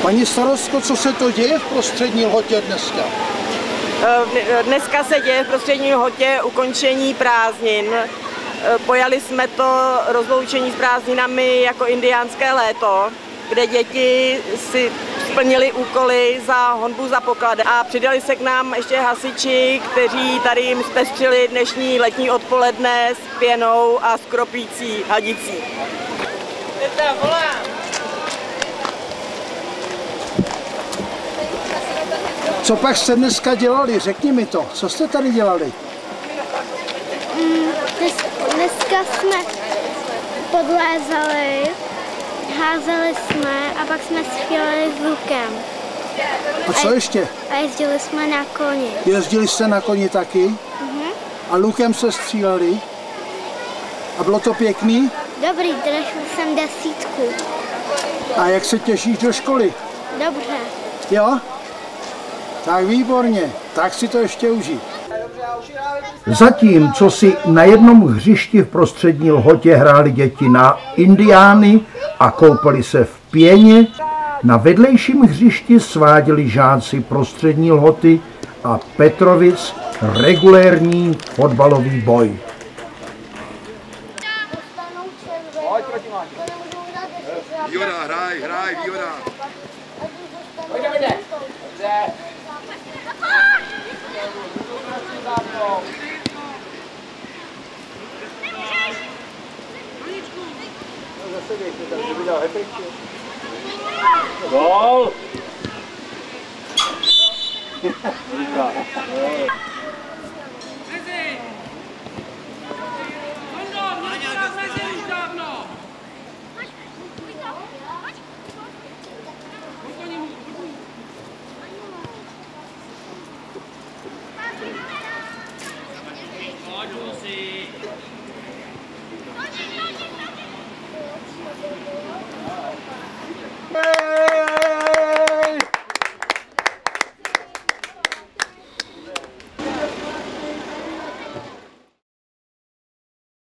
Paní starostko, co se to děje v Prostřední Lhotě dneska? Dneska se děje v Prostřední Lhotě ukončení prázdnin. Pojali jsme to rozloučení s prázdninami jako indiánské léto, kde děti si splnili úkoly za honbu za pokladem a přidali se k nám ještě hasiči, kteří tady jim zpestřili dnešní letní odpoledne s pěnou a s kropící hadicí. Teta, volám! Co pak jste dneska dělali? Řekni mi to. Co jste tady dělali? Dneska jsme podlézali, házeli jsme a pak jsme stříleli s lukem. A co ještě? A jezdili jsme na koni. Jezdili jste na koni taky? A lukem se stříleli? A bylo to pěkný? Dobrý, držel jsem 10. A jak se těšíš do školy? Dobře. Jo? Tak výborně, tak si to ještě užij. Zatímco si na jednom hřišti v Prostřední Lhotě hráli děti na indiány a koupali se v pěně, na vedlejším hřišti sváděli žáci Prostřední Lhoty a Petrovic regulérní fotbalový boj. Výhoda, hraj, výhoda. Gol!